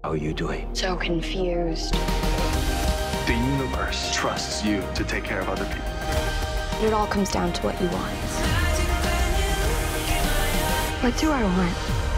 How are you doing? So confused. The universe trusts you to take care of other people. It all comes down to what you want. What do I want?